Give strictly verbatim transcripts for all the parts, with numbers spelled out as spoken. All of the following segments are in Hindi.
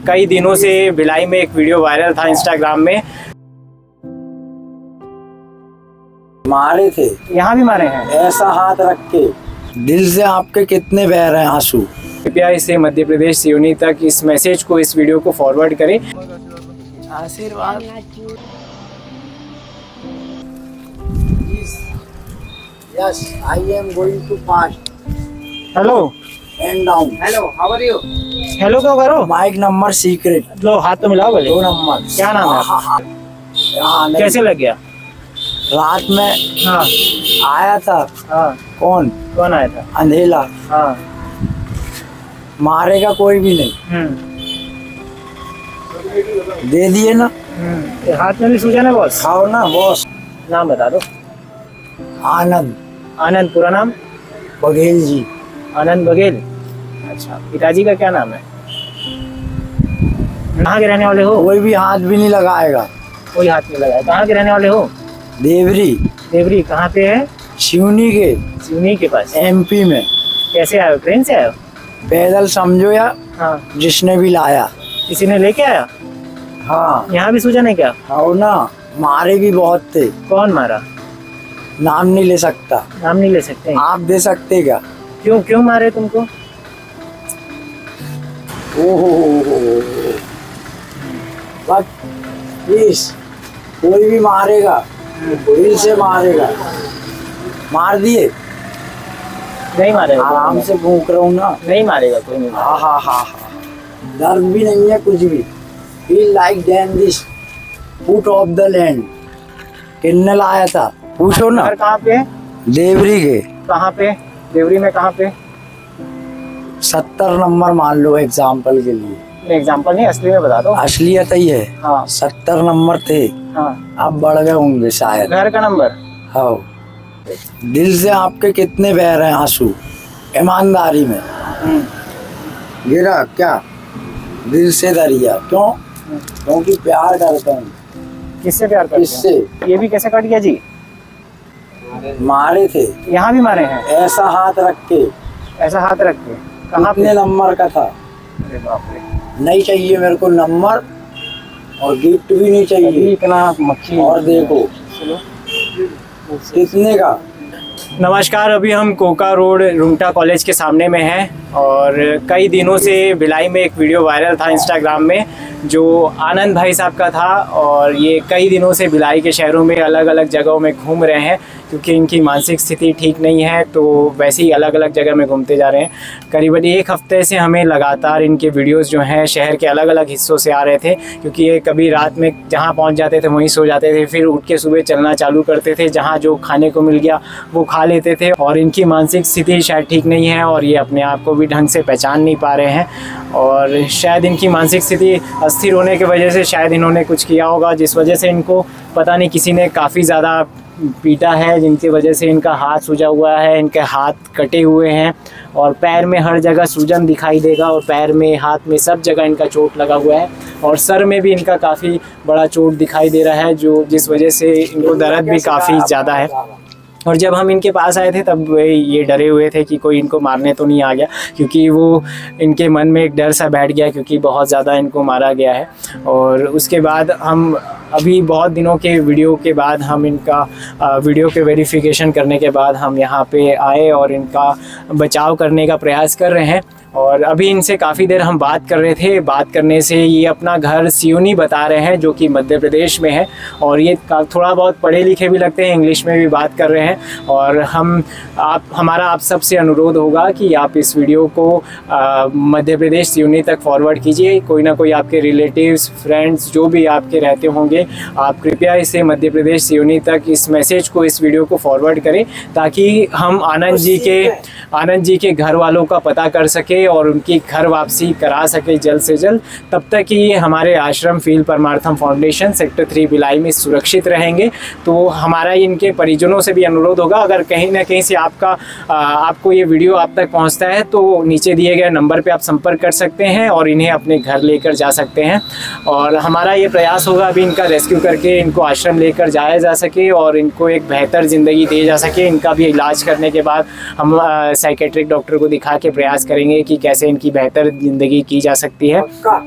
कई दिनों से भिलाई में एक वीडियो वायरल था इंस्टाग्राम में। मारे थे, यहाँ भी मारे हैं। ऐसा हाथ रख के दिल से आपके कितने बह रहे हैं आंसू। कृपया इसे मध्य प्रदेश सिवनी तक इस मैसेज को, इस वीडियो को फॉरवर्ड करें। आशीर्वाद। Yes, I am going to pass. Hello And down. Hello, how are you? Hello तो करो। Mic number secret. लो हाथ तो मिलाओ बोले। दो नंबर। क्या नाम है? हाँ, हाँ, हाँ, कैसे लग गया? रात में हाँ आया था। हाँ। कौन कौन आया था? अंधेला। हाँ। मारेगा कोई भी नहीं। हम्म। दे दिए ना। हम्म। हाथ में भी सूजन है बॉस? खाओ ना बॉस। नाम बता दो। आनंद। आनंद पूरा नाम? बघेल जी। आनंद बघेल। अच्छा, पिताजी का क्या नाम है? कहाँ के रहने वाले हो? कोई भी हाथ भी नहीं लगाएगा। कोई हाथ नहीं लगाया। कहाँ के रहने वाले हो? देवरी। देवरी कहाँ पे है? सिवनी के। सिवनी के पास। एमपी में। कैसे आए हो? ट्रेन से आए हो? पैदल समझो या हाँ। जिसने भी लाया। किसी ने लेके आया? हाँ। यहाँ भी सूजन है क्या? हाँ ना, मारे भी बहुत थे। कौन मारा? नाम नहीं ले सकता। नाम नहीं ले सकते? आप दे सकते क्या? क्यों क्यों मारे तुमको? ओहो, बट प्लीज कोई भी मारेगा दिल से मारेगा। मार दिए? नहीं मारेगा। आराम से भूख रहा हूँ ना। नहीं मारेगा कोई। नहीं हाँ हाँ हाँ हाँ, दर्द भी नहीं है कुछ भी। Feel like then this foot of the land. किन्ने लाया था पूछो ना। घर कहाँ पे? देवरी के। कहाँ पे? देवरी में कहाँ पे? सत्तर नंबर मान लो एग्जाम्पल के लिए। एग्जाम्पल नहीं, असली में बता दो। असलियत ही है। हाँ। सत्तर नंबर थे। हाँ। अब बढ़ गए होंगे शायद। घर का नंबर? हाँ। दिल से आपके कितने बह रहे हैं आंसू? ईमानदारी में गिरा क्या? दिल से दरिया। क्यों? क्योंकि प्यार करता हूँ। किससे प्यार करते हैं? किससे? ये भी कैसे कट गया जी? मारे थे। यहाँ भी मारे हैं। ऐसा हाथ रख के। ऐसा हाथ रख के? कहाँ पे? कितने नंबर का था? अरे बाप रे। नहीं चाहिए मेरे को नंबर, और गिफ्ट भी नहीं चाहिए। इतना मक्खी। और देखो कितने का। नमस्कार, अभी हम कोका रोड रुंगटा कॉलेज के सामने में हैं और कई दिनों से भिलाई में एक वीडियो वायरल था इंस्टाग्राम में जो आनंद भाई साहब का था। और ये कई दिनों से भिलाई के शहरों में अलग अलग जगहों में घूम रहे हैं क्योंकि इनकी मानसिक स्थिति ठीक नहीं है, तो वैसे ही अलग अलग जगह में घूमते जा रहे हैं। करीबन एक हफ्ते से हमें लगातार इनके वीडियोस जो हैं शहर के अलग अलग हिस्सों से आ रहे थे क्योंकि ये कभी रात में जहाँ पहुँच जाते थे वहीं सो जाते थे, फिर उठ के सुबह चलना चालू करते थे, जहाँ जो खाने को मिल गया वो खा लेते थे। और इनकी मानसिक स्थिति शायद ठीक नहीं है और ये अपने आप को भी ढंग से पहचान नहीं पा रहे हैं। और शायद इनकी मानसिक स्थिति अस्थिर होने की वजह से शायद इन्होंने कुछ किया होगा जिस वजह से इनको पता नहीं किसी ने काफ़ी ज़्यादा पीटा है, जिनकी वजह से इनका हाथ सूजा हुआ है, इनके हाथ कटे हुए हैं और पैर में हर जगह सूजन दिखाई देगा और पैर में, हाथ में, सब जगह इनका चोट लगा हुआ है और सर में भी इनका काफ़ी बड़ा चोट दिखाई दे रहा है जो जिस वजह से इनको दर्द भी काफ़ी ज़्यादा है। और जब हम इनके पास आए थे तब वे ये डरे हुए थे कि कोई इनको मारने तो नहीं आ गया, क्योंकि वो इनके मन में एक डर सा बैठ गया क्योंकि बहुत ज़्यादा इनको मारा गया है। और उसके बाद हम अभी बहुत दिनों के वीडियो के बाद हम इनका वीडियो के वेरिफिकेशन करने के बाद हम यहाँ पे आए और इनका बचाव करने का प्रयास कर रहे हैं। और अभी इनसे काफ़ी देर हम बात कर रहे थे। बात करने से ये अपना घर सिवनी बता रहे हैं जो कि मध्य प्रदेश में है और ये थोड़ा बहुत पढ़े लिखे भी लगते हैं, इंग्लिश में भी बात कर रहे हैं। और हम आप हमारा आप सबसे अनुरोध होगा कि आप इस वीडियो को आ, मध्य प्रदेश सिवनी तक फॉरवर्ड कीजिए। कोई ना कोई आपके रिलेटिव्स, फ्रेंड्स जो भी आपके रहते होंगे, आप कृपया इसे मध्य प्रदेश सिवनी तक इस मैसेज को, इस वीडियो को फॉरवर्ड करें ताकि हम आनंद जी के आनंद जी के घर वालों का पता कर सके और उनकी घर वापसी करा सके जल्द से जल्द। तब तक कि हमारे आश्रम feel Parmartham foundation sector three Bhilai में सुरक्षित रहेंगे। तो हमारा इनके परिजनों से भी अनुरोध होगा, अगर कहीं ना कहीं से आपका आ, आपको ये वीडियो आप तक पहुंचता है तो नीचे दिए गए नंबर पे आप संपर्क कर सकते हैं और इन्हें अपने घर लेकर जा सकते हैं। और हमारा ये प्रयास होगा अभी इनका रेस्क्यू करके इनको आश्रम लेकर जाया जा सके और इनको एक बेहतर ज़िंदगी दी जा सके। इनका भी इलाज करने के बाद हम साइकेट्रिक डॉक्टर को दिखा के प्रयास करेंगे कि कैसे इनकी बेहतर ज़िंदगी की जा सकती है।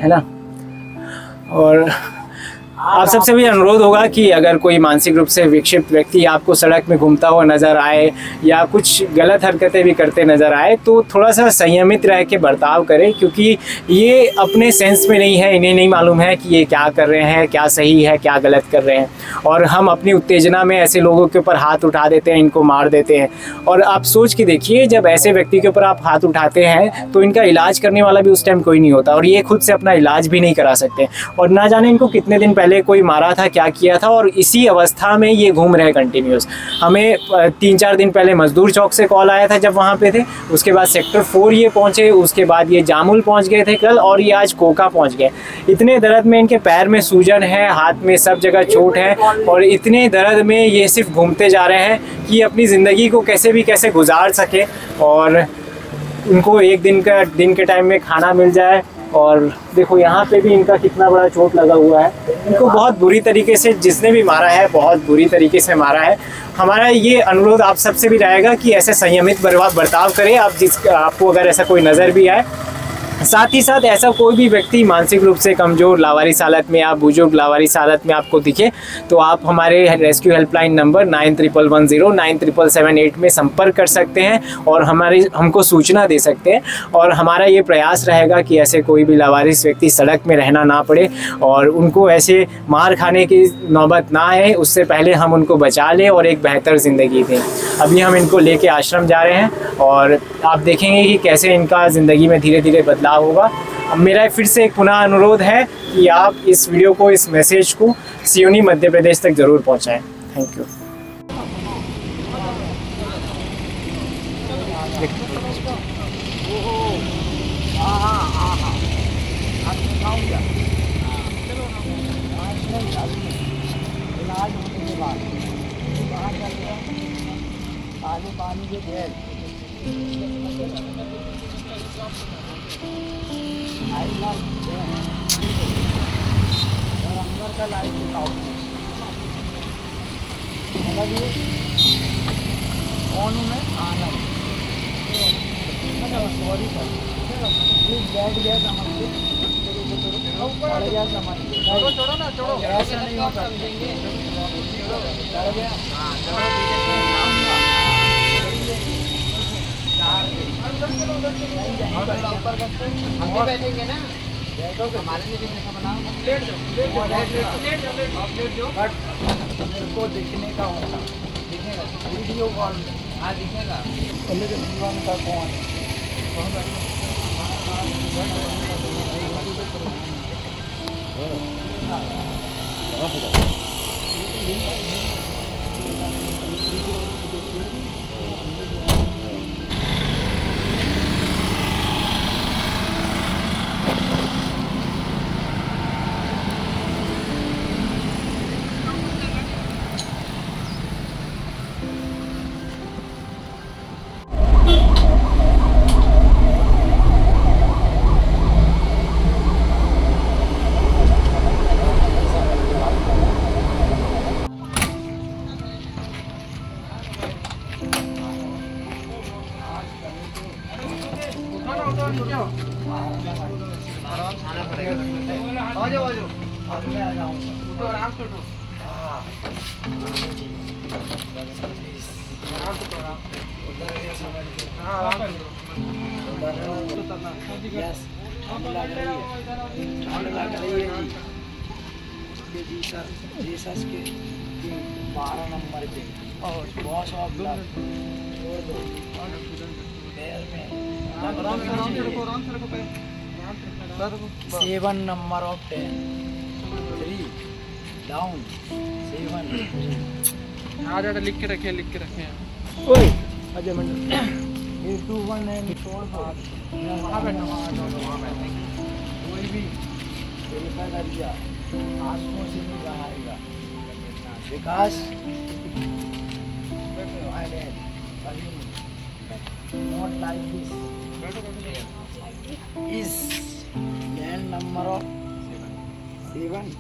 है ना। और आप सबसे भी अनुरोध होगा कि अगर कोई मानसिक रूप से विक्षिप्त व्यक्ति आपको सड़क में घूमता हुआ नज़र आए या कुछ गलत हरकतें भी करते नज़र आए तो थोड़ा सा संयमित रह के बर्ताव करें, क्योंकि ये अपने सेंस में नहीं है, इन्हें नहीं मालूम है कि ये क्या कर रहे हैं, क्या सही है, क्या गलत कर रहे हैं। और हम अपनी उत्तेजना में ऐसे लोगों के ऊपर हाथ उठा देते हैं, इनको मार देते हैं। और आप सोच के देखिए, जब ऐसे व्यक्ति के ऊपर आप हाथ उठाते हैं तो इनका इलाज करने वाला भी उस टाइम कोई नहीं होता, और ये खुद से अपना इलाज भी नहीं करा सकते। और ना जाने इनको कितने दिन पहले कोई मारा था, क्या किया था, और इसी अवस्था में ये घूम रहे कंटिन्यूस। हमें तीन चार दिन पहले मजदूर चौक से कॉल आया था जब वहाँ पे थे, उसके बाद सेक्टर फोर ये पहुँचे, उसके बाद ये जामुल पहुँच गए थे कल, और ये आज कोका पहुँच गए। इतने दर्द में, इनके पैर में सूजन है, हाथ में सब जगह चोट है, और इतने दर्द में ये सिर्फ घूमते जा रहे हैं कि अपनी ज़िंदगी को कैसे भी कैसे गुजार सके और उनको एक दिन का दिन के टाइम में खाना मिल जाए। और देखो यहाँ पे भी इनका कितना बड़ा चोट लगा हुआ है। इनको बहुत बुरी तरीके से जिसने भी मारा है, बहुत बुरी तरीके से मारा है। हमारा ये अनुरोध आप सबसे भी रहेगा कि ऐसे संयमित बर्ताव करें आप, जिस आपको अगर ऐसा कोई नज़र भी आए। साथ ही साथ ऐसा कोई भी व्यक्ति मानसिक रूप से कमज़ोर, लावारिस हालत में या बुजुर्ग लावारिस हालत में आपको दिखे तो आप हमारे rescue helpline number nine triple one zero nine triple seven eight में संपर्क कर सकते हैं और हमारे हमको सूचना दे सकते हैं। और हमारा ये प्रयास रहेगा कि ऐसे कोई भी लावारिस व्यक्ति सड़क में रहना ना पड़े और उनको ऐसे मार खाने की नौबत ना आए, उससे पहले हम उनको बचा लें और एक बेहतर ज़िंदगी दें। अभी हम इनको लेके आश्रम जा रहे हैं और आप देखेंगे कि कैसे इनका ज़िंदगी में धीरे धीरे बदलाव होगा। अब मेरा फिर से एक पुनः अनुरोध है कि आप इस वीडियो को, इस मैसेज को सियोनी मध्य प्रदेश तक ज़रूर पहुंचाएं। Thank you. पानी के घेर और अंदर का लाइट दिखाओ, मतलब ये फोन में आना सॉरी सर बैठ गया समझ गया समझ छोड़ो छोड़ो ना छोड़ो, ऐसा नहीं होता चढ़ गया। हम बैठेंगे ना, हमारे लिए बना प्लेट दो, प्लेट दो, बट मेरे को दिखने का होगा, दिखेगा वीडियो कॉल में, हाँ दिखेगा पहले तो जीवन का कौन जीसस के बारह नंबर पे और बॉस ऑफ लव छोड़ दो पैर में seven number of ten three down seven आज आटा लिख के रखे लिख के रखे हैं। ओए अजय मंडल ये टू वन है, छोड़ दो वहाँ बैठो, वहाँ बैठेंगे कोई भी दरिया आंसुओं से नहीं बहाएगा विकास। Not like this. Is land number of seven.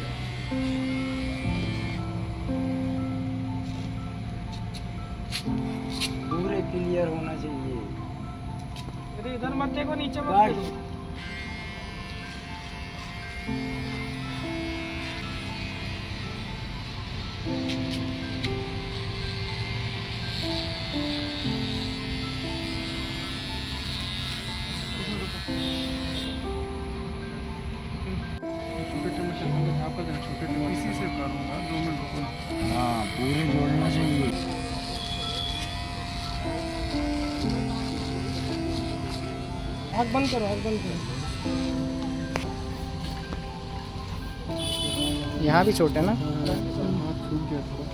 Mm-hmm. Clear होना चाहिए। अरे इधर मत देखो, नीचे मत गाड़ी देखो। छोटे छोटे इसी से करूँगा, दो मिनट रुको। हाँ पूरे जोड़ना चाहिए। आँख बंद करो, आँख बंद करो। यहाँ भी छोटे ना। हाथ छूट गया थोड़ा।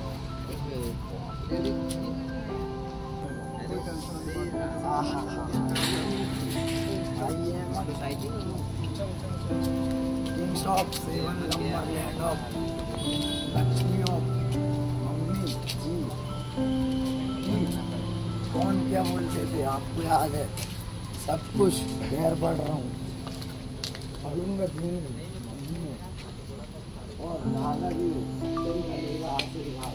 Kings of seven number land of Lakshmi of mummy जी जी। कौन क्या बोलते थे आपको याद है? सब कुछ खैर पढ़ रहा हूँ, पढ़ूंगा तीन महीने और दादा भी मिलेगा आशीर्वाद।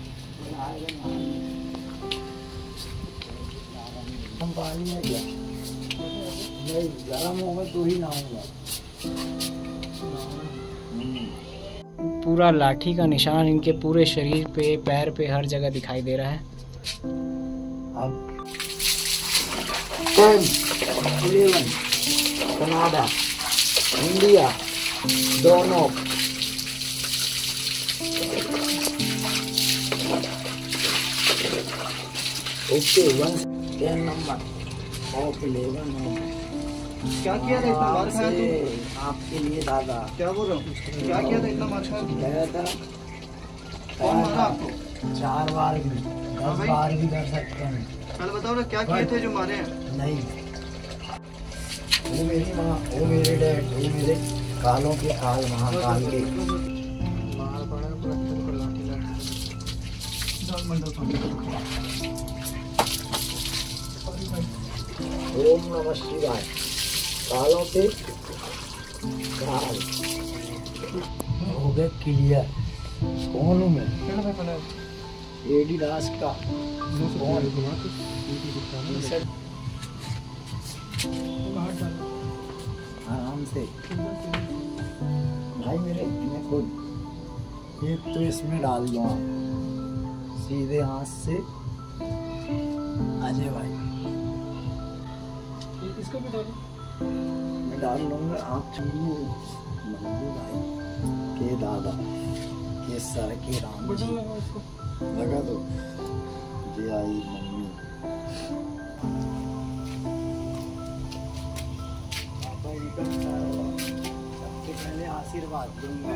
हम पानी है क्या? नहीं, गर्म होगा तो ही नहाऊंगा। पूरा लाठी का निशान इनके पूरे शरीर पे, पैर पे, हर जगह दिखाई दे रहा है। अब टेन, इलेवन, कनाडा, इंडिया दोनों। Okay one ten number of eleven है। क्या किया था इतना मार खाया से आपके लिए दादा। क्या बोल रहा हूँ? क्या किया था इतना मार खाया? गया था कौन मारा आपको? चार बार भी, दस बार भी कर सकते हैं। पहले बताओ ना, क्या किए थे जो मारे हैं? नहीं, वो मेरी माँ, वो मेरे डैड, वो मेरे कालों के काल महाकाल के। मार पड़ा पूरा खून का लाठी लाठी। दस मिनट ओम नमः शिवाय। कालों के काल हो गए क्लियर। कौन हूँ मैं? एडिडास का आराम से भाई मेरे, मैं खुद एक तो इसमें डाल दूँगा सीधे हाथ से। अजय भाई इसको भी डालो। मैं डाल लूँगा। आप चुनिए मंजू भाई के दादा के सर के राम जी। लगा दो जी। आई मम्मी पापा जी का सबसे पहले आशीर्वाद दूंगा।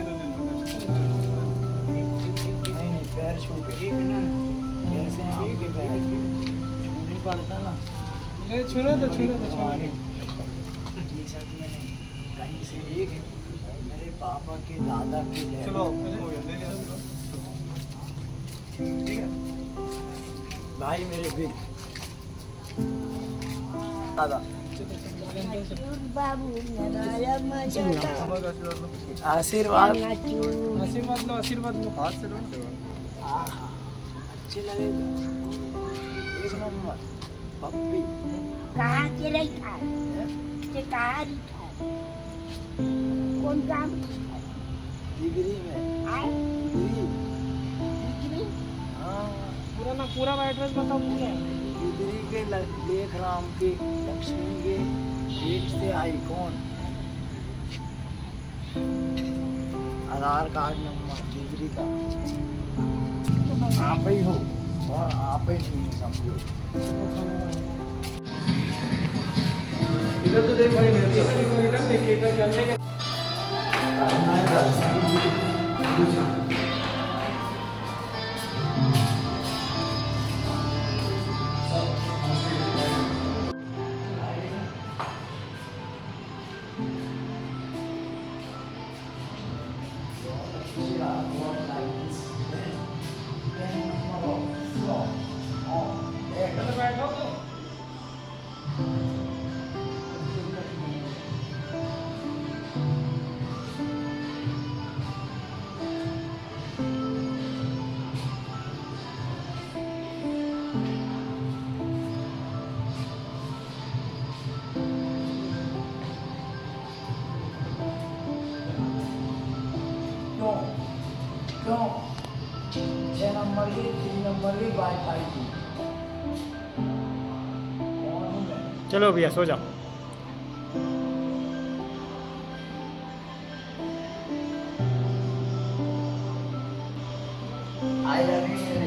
नहीं नहीं पैर छू के कैसे आपके पैर नहीं पड़ता ना। नहीं छुरा तो छुरा तो छुरा। टी शर्ट में नहीं, कहीं से एक मेरे पापा के दादा के लिए। चलो ठीक है भाई मेरे भी दादा। आशीर्वाद आशीर्वाद लो, आशीर्वाद लो, हाथ से लो। अच्छे लगे एक नंबर पप्पी। कहाँ के लिखा है? ये कहाँ लिखा है? कौन काम? डिग्री में आए? डिग्री। डिग्री? हाँ पूरा ना पूरा एड्रेस बताओ पूरा। डिग्री के ल- लेख राम के लक्ष्मी के पेट से आई। कौन? आधार कार्ड नंबर डिग्री का आप ही हो और आप ही नहीं समझो। इधर तो देख भाई, मेरे इधर देखिए, इधर चलने के करना है बस। क्यों? छह नंबर की तीन नंबर की बाइक आई थी। चलो भैया सो जाओ। I love you.